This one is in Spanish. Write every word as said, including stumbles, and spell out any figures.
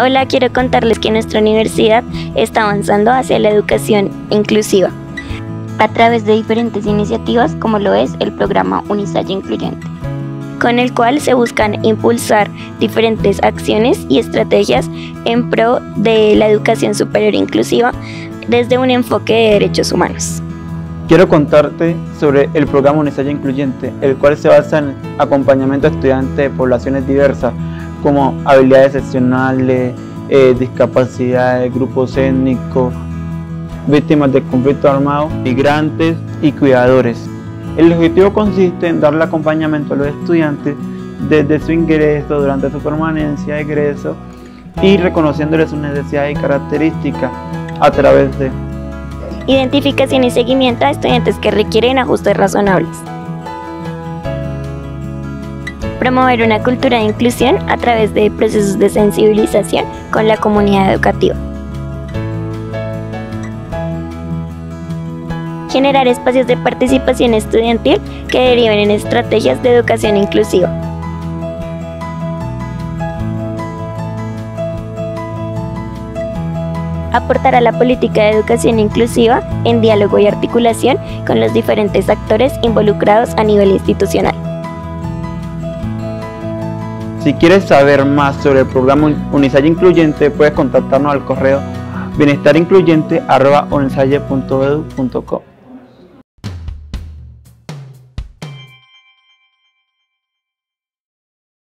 Hola, quiero contarles que nuestra universidad está avanzando hacia la educación inclusiva a través de diferentes iniciativas como lo es el programa Unisalle Incluyente, con el cual se buscan impulsar diferentes acciones y estrategias en pro de la educación superior inclusiva desde un enfoque de derechos humanos. Quiero contarte sobre el programa Unisalle Incluyente, el cual se basa en acompañamiento a estudiantes de poblaciones diversas como habilidades excepcionales, eh, discapacidades, grupos étnicos, víctimas de conflictos armados, migrantes y cuidadores. El objetivo consiste en darle acompañamiento a los estudiantes desde su ingreso, durante su permanencia, egreso y reconociéndoles sus necesidades y características a través de identificación y seguimiento a estudiantes que requieren ajustes razonables. Promover una cultura de inclusión a través de procesos de sensibilización con la comunidad educativa. Generar espacios de participación estudiantil que deriven en estrategias de educación inclusiva. Aportar a la política de educación inclusiva en diálogo y articulación con los diferentes actores involucrados a nivel institucional. Si quieres saber más sobre el programa Unisalle Incluyente, puedes contactarnos al correo bienestarincluyente arroba unisalle punto edu punto co.